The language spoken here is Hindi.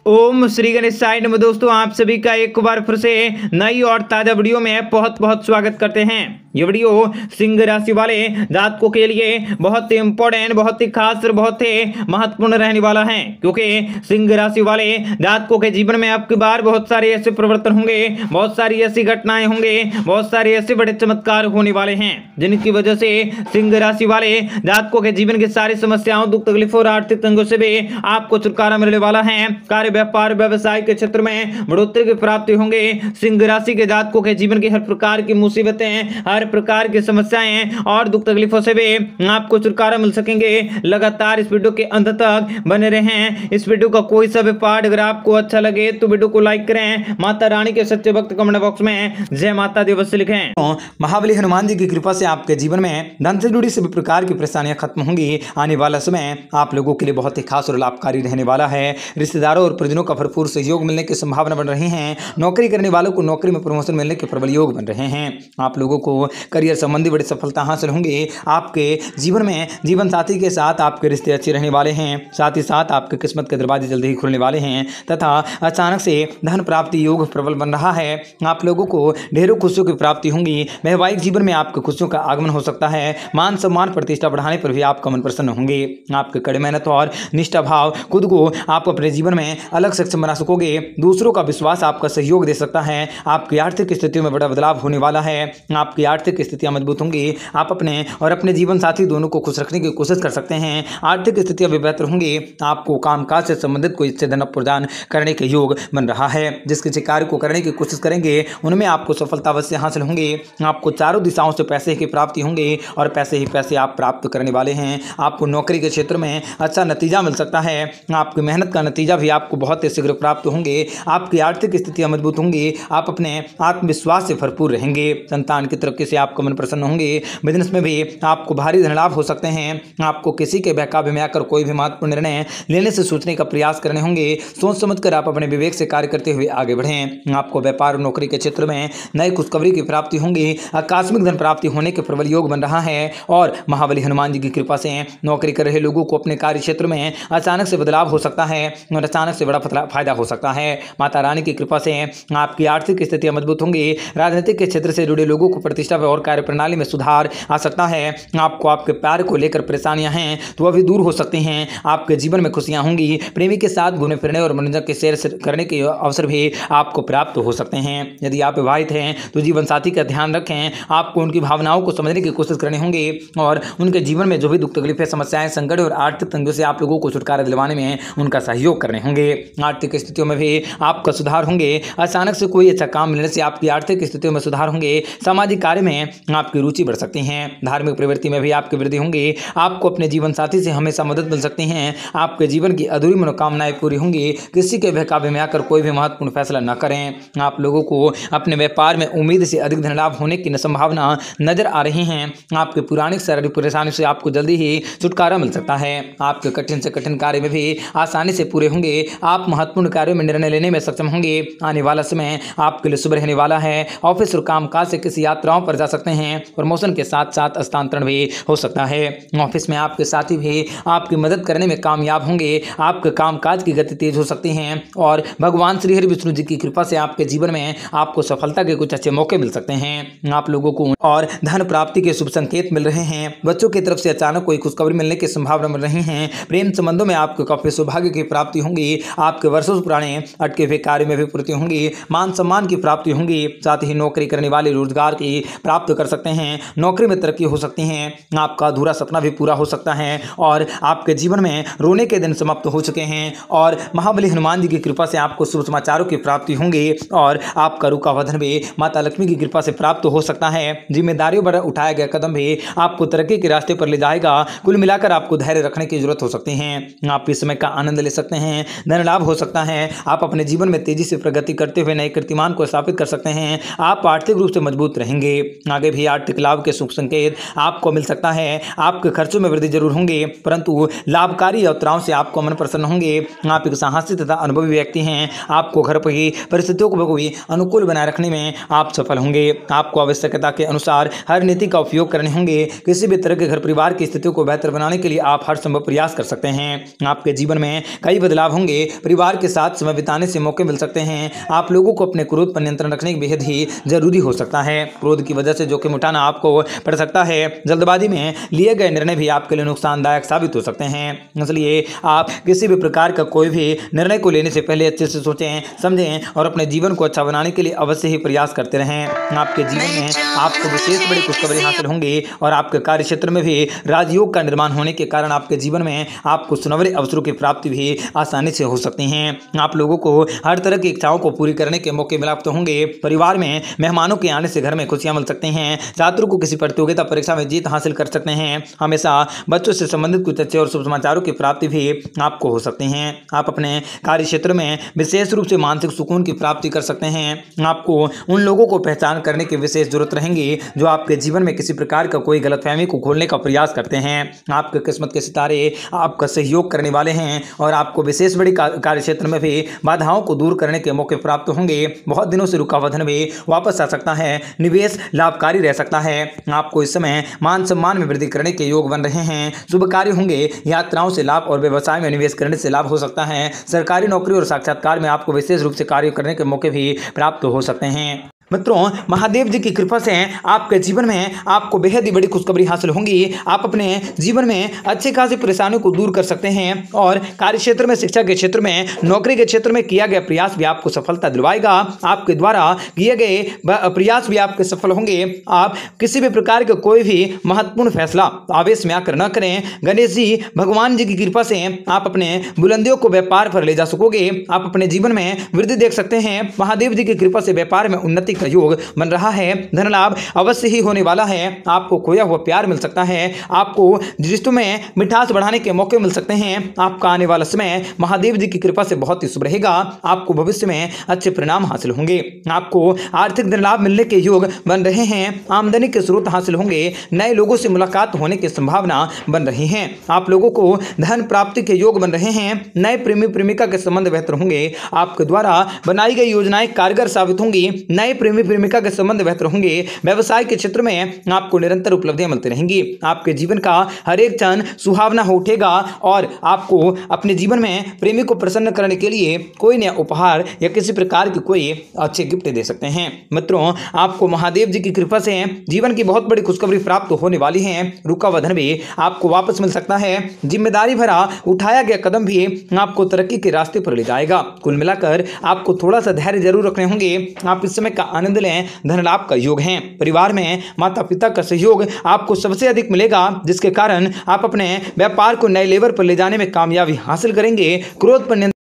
ओम श्री गणेशाय नमः। दोस्तों, आप सभी का एक बार फिर से नई और ताजा वीडियो में बहुत बहुत स्वागत करते हैं। ये वीडियो सिंह राशि वाले जातकों के लिए बहुत ही इंपॉर्टेंट, बहुत ही खास और बहुत ही महत्वपूर्ण रहने वाला है, क्योंकि सिंह राशि वाले जातकों के जीवन में आपकी बार बहुत सारे ऐसे परिवर्तन होंगे, बहुत सारी ऐसी घटनाएं होंगे, बहुत सारे ऐसे बड़े चमत्कार होने वाले हैं, जिनकी वजह से सिंह राशि वाले जातकों के जीवन की सारी समस्याओं, दुख तकलीफों और आर्थिक तंगों से भी आपको छुटकारा मिलने वाला है। कार्य व्यापार व्यवसाय के क्षेत्र में बढ़ोतरी की प्राप्ति होंगे। सिंह राशि के जातकों के जीवन की हर प्रकार की मुसीबतें, हर प्रकार की समस्याएं और दुख तकलीफों से भी आपको छुटकारा मिल सकेंगे। लगातार इस वीडियो के अंत तक बने रहें। इस वीडियो का कोई सा भी पार्ट अगर आपको अच्छा लगे तो वीडियो को लाइक करें। माता रानी के सच्चे भक्त कमेंट बॉक्स में जय माता दी अवश्य लिखें। महाबली हनुमान जी की कृपा से आपके जीवन में धन से जुड़ी सभी प्रकार की परेशानियां खत्म होंगी। आने वाला समय आप लोगों के लिए बहुत ही खास और लाभकारी रहने वाला है। रिश्तेदारों और परिजनों का भरपूर सहयोग मिलने की संभावना बन रही है। नौकरी करने वालों को नौकरी में प्रमोशन मिलने के प्रबल योग बन रहे हैं। आप लोगों को करियर संबंधी बड़ी सफलता हासिल होंगी। आपके जीवन में जीवन साथी के साथ आपके रिश्ते अच्छे रहने वाले हैं। साथ ही साथ आपके किस्मत के दरवाजे जल्दी ही खुलने वाले हैं तथा अचानक से धन प्राप्ति योग प्रबल बन रहा है। आप लोगों को ढेरों खुशियों की प्राप्ति होंगी। वैवाहिक जीवन में आपके खुशियों का आगमन हो सकता है। मान सम्मान प्रतिष्ठा बढ़ाने पर भी आपका मन प्रसन्न होंगे। आपके कड़ी मेहनत और निष्ठा भाव खुद को आप अपने जीवन में अलग सक्षम बना सकोगे। दूसरों का विश्वास आपका सहयोग दे सकता है। आपकी आर्थिक स्थितियों में बड़ा बदलाव होने वाला है। आपकी आर्थिक स्थितियां मजबूत होंगी। आप अपने और अपने जीवन साथी दोनों को खुश रखने की कोशिश कर सकते हैं। आर्थिक स्थितियां भी बेहतर होंगी। आपको कामकाज से संबंधित कोई इससे धन प्रदान करने के योग बन रहा है। जिस किसी कार्य को करने की कोशिश करेंगे उनमें आपको सफलता अवश्य हासिल होंगी। आपको चारों दिशाओं से पैसे की प्राप्ति होंगी और पैसे ही पैसे आप प्राप्त करने वाले हैं। आपको नौकरी के क्षेत्र में अच्छा नतीजा मिल सकता है। आपकी मेहनत का नतीजा भी आपको बहुत ही शीघ्र प्राप्त होंगे। आपकी आर्थिक स्थितियां मजबूत होंगी। आप अपने आत्मविश्वास से भरपूर रहेंगे। संतान की तरफ से आपका मन प्रसन्न होंगे। बिजनेस में भी आपको भारी धन लाभ हो सकते हैं। आपको किसी के बहकावे में आकर कोई भी महत्वपूर्ण निर्णय लेने से सोचने का प्रयास करने होंगे। सोच समझकर आप अपने विवेक से कार्य करते हुए आगे बढ़ें। आपको व्यापार और नौकरी के क्षेत्र में नई खुशखबरी की प्राप्ति होंगी। आकस्मिक धन प्राप्ति होने के प्रबल योग बन रहा है और महाबली हनुमान जी की कृपा से नौकरी कर रहे लोगों को अपने कार्य क्षेत्र में अचानक से बदलाव हो सकता है और अचानक से बड़ा फायदा हो सकता है। माता रानी की कृपा से आपकी आर्थिक स्थितियां मजबूत होंगी। राजनीतिक के क्षेत्र से जुड़े लोगों को प्रतिष्ठा और कार्य प्रणाली में सुधार आ सकता है। आपको आपके प्यार को लेकर परेशानियां हैं तो वह भी दूर हो सकती हैं। आपके जीवन में खुशियां होंगी। प्रेमी के साथ घूमने फिरने और मनोरंजन के शेयर करने के अवसर भी आपको प्राप्त हो सकते हैं। यदि आप विवाहित हैं तो जीवन साथी का ध्यान रखें। आपको उनकी भावनाओं को समझने की कोशिश करनी होगी और उनके जीवन में जो भी दुख तकलीफें, समस्याएं, संकट और आर्थिक तंगियों से आप लोगों को छुटकारा दिलवाने में उनका सहयोग करने होंगे। आर्थिक स्थितियों में भी आपका सुधार होंगे। अचानक से कोई अच्छा काम मिलने से आपकी आर्थिक स्थितियों में सुधार होंगे। सामाजिक कार्य में आपकी रुचि बढ़ सकती है। धार्मिक प्रवृत्ति में भी आपकी वृद्धि होंगी। आपको अपने जीवन साथी से हमेशा मदद मिल सकती है। आपके जीवन की अधूरी मनोकामनाएं पूरी होंगी। किसी के बहकावे में आकर कोई भी महत्वपूर्ण फैसला न करें। आप लोगों को अपने व्यापार में उम्मीद से अधिक धन लाभ होने की संभावना नजर आ रही है। आपके पुरानी शारीरिक परेशानी से आपको जल्दी ही छुटकारा मिल सकता है। आपके कठिन से कठिन कार्य में भी आसानी से पूरे होंगे। आप महत्वपूर्ण कार्यों में निर्णय लेने में सक्षम होंगे। आने वाला समय आपके लिए शुभ रहने वाला है। ऑफिस और कामकाज से किसी यात्राओं पर जा सकते हैं। प्रमोशन के साथ साथ स्थानांतरण भी हो सकता है। ऑफिस में आपके साथी भी आपकी मदद करने में कामयाब होंगे। आपके कामकाज की गति तेज हो सकती है और भगवान श्री हरि विष्णु जी की कृपा से आपके जीवन में आपको सफलता के कुछ अच्छे मौके मिल सकते हैं। आप लोगों को और धन प्राप्ति के शुभ संकेत मिल रहे हैं। बच्चों की तरफ से अचानक कोई खुशखबरी मिलने की संभावना मिल रही है। प्रेम संबंधों में आपको काफी सौभाग्य की प्राप्ति होंगी। आपके वर्षों पुराने अटके हुए कार्य में भी पूर्ति होंगी। मान सम्मान की प्राप्ति होंगी। साथ ही नौकरी करने वाले रोजगार की प्राप्त कर सकते हैं। नौकरी में तरक्की हो सकती है। आपका अधूरा सपना भी पूरा हो सकता है और आपके जीवन में रोने के दिन समाप्त हो चुके हैं और महाबली हनुमान जी की कृपा से आपको शुभ समाचारों की प्राप्ति होंगी और आपका रुका हुआ धन भी माता लक्ष्मी की कृपा से प्राप्त हो सकता है। जिम्मेदारियों पर उठाया गया कदम भी आपको तरक्की के रास्ते पर ले जाएगा। कुल मिलाकर आपको धैर्य रखने की जरूरत हो सकती है। आप इस समय का आनंद ले सकते हैं। धन लाभ हो सकता है। आप अपने जीवन में तेजी से प्रगति करते हुए नए कीर्तिमान को स्थापित कर सकते हैं। आप आर्थिक रूप से मजबूत रहेंगे। आगे भी आर्थिक लाभ के शुभ संकेत आपको मिल सकता है। आपके खर्चों में वृद्धि जरूर होंगे परंतु लाभकारी यात्राओं से आपको मन प्रसन्न होंगे। आप एक साहसी तथा अनुभवी व्यक्ति हैं। आपको घर पर ही परिस्थितियों को भी अनुकूल बनाए रखने में आप सफल होंगे। आपको आवश्यकता के अनुसार हर नीति का उपयोग करने होंगे। किसी भी तरह के घर परिवार की स्थितियों को बेहतर बनाने के लिए आप हर संभव प्रयास कर सकते हैं। आपके जीवन में कई बदलाव होंगे। परिवार के साथ समय बिताने से मौके मिल सकते हैं। आप लोगों को अपने क्रोध पर नियंत्रण रखने बेहद ही जरूरी हो सकता है। क्रोध की वजह से जोखिम उठाना आपको पड़ सकता है। जल्दबाजी में लिए गए निर्णय भी आपके लिए नुकसानदायक साबित हो सकते हैं, इसलिए आप किसी भी प्रकार का कोई भी निर्णय को लेने से पहले अच्छे से सोचें, समझें और अपने जीवन को अच्छा बनाने के लिए अवश्य ही प्रयास करते रहें। आपके जीवन में आपको विशेष बड़ी खुशखबरी हासिल होंगी और आपके कार्य क्षेत्र में भी राजयोग का निर्माण होने के कारण आपके जीवन में आपको सुनहरे अवसरों की प्राप्ति भी आसानी से हो सकती हैं। आप लोगों को हर तरह की इच्छाओं को पूरी करने के मौके प्राप्त होंगे। परिवार में मेहमानों के आने से घर में खुशियां मिल सकती हैं। छात्रों को किसी प्रतियोगिता परीक्षा में जीत हासिल कर सकते हैं। हमेशा बच्चों से संबंधित कुछ अच्छे और शुभ समाचारों की प्राप्ति भी आपको हो सकती हैं। आप अपने कार्य क्षेत्र में विशेष रूप से मानसिक सुकून की प्राप्ति कर सकते हैं। आपको उन लोगों को पहचान करने की विशेष जरूरत रहेगी जो आपके जीवन में किसी प्रकार का कोई गलतफहमी को खोलने का प्रयास करते हैं। आपके किस्मत के सितारे आपका सहयोग करने वाले हैं और आपको विशेष बड़ी कार्य क्षेत्र में भी बाधाओं को दूर करने के मौके प्राप्त होंगे। बहुत दिनों से रुका हुआ धन भी वापस आ सकता है। निवेश लाभकारी रह सकता है। आपको इस समय मान सम्मान में वृद्धि करने के योग बन रहे हैं। शुभ कार्य होंगे। यात्राओं से लाभ और व्यवसाय में निवेश करने से लाभ हो सकता है। सरकारी नौकरी और साक्षात्कार में आपको विशेष रूप से कार्य करने के मौके भी प्राप्त हो सकते हैं। मित्रों, महादेव जी की कृपा से आपके जीवन में आपको बेहद ही बड़ी खुशखबरी हासिल होंगी। आप अपने जीवन में अच्छी खासी परेशानियों को दूर कर सकते हैं और कार्य क्षेत्र में, शिक्षा के क्षेत्र में, नौकरी के क्षेत्र में किया गया प्रयास भी आपको सफलता दिलवाएगा। आपके द्वारा किए गए प्रयास भी आपके सफल होंगे। आप किसी भी प्रकार का कोई भी महत्वपूर्ण फैसला आवेश में आकर न करें। गणेश जी भगवान जी की कृपा से आप अपने बुलंदियों को व्यापार पर ले जा सकोगे। आप अपने जीवन में वृद्धि देख सकते हैं। महादेव जी की कृपा से व्यापार में उन्नति का योग बन रहा है। धन लाभ अवश्य ही होने वाला है। आपको खोया हुआ प्यार मिल सकता है। आपको रिश्तों में मिठास बढ़ाने के मौके मिल सकते हैं। आपका आने वाला समय महादेव जी की कृपा से बहुत ही शुभ रहेगा। आपको भविष्य में अच्छे परिणाम हासिल होंगे। आपको आर्थिक धन लाभ मिलने के योग बन रहे हैं। आमदनी के स्रोत हासिल होंगे। नए लोगों से मुलाकात होने की संभावना बन रही है। आप लोगों को धन प्राप्ति के योग बन रहे हैं। नए प्रेमी प्रेमिका के संबंध बेहतर होंगे। आपके द्वारा बनाई गई योजनाएं कारगर साबित होंगी। नए प्रेमी प्रेमिका के संबंध बेहतर होंगे। व्यवसाय के क्षेत्र में आपको निरंतर उपलब्धियां मिलती रहेंगी। आपके जीवन का हर एक क्षण सुहावना हो उठेगा और आपको अपने जीवन में प्रेमी को प्रसन्न करने के लिए कोई नया उपहार या किसी प्रकार की कोई अच्छे गिफ्ट दे सकते हैं। मित्रों, आपको महादेव जी की कृपा से जीवन की बहुत बड़ी खुशखबरी प्राप्त होने वाली है। रुका हुआ धन भी आपको वापस मिल सकता है। जिम्मेदारी भरा उठाया गया कदम भी आपको तरक्की के रास्ते पर ले जाएगा। कुल मिलाकर आपको थोड़ा सा धैर्य जरूर रखने होंगे। आप इस समय का आनंद लें। धन लाभ का योग है। परिवार में माता पिता का सहयोग आपको सबसे अधिक मिलेगा, जिसके कारण आप अपने व्यापार को नए लेवल पर ले जाने में कामयाबी हासिल करेंगे। क्रोध पर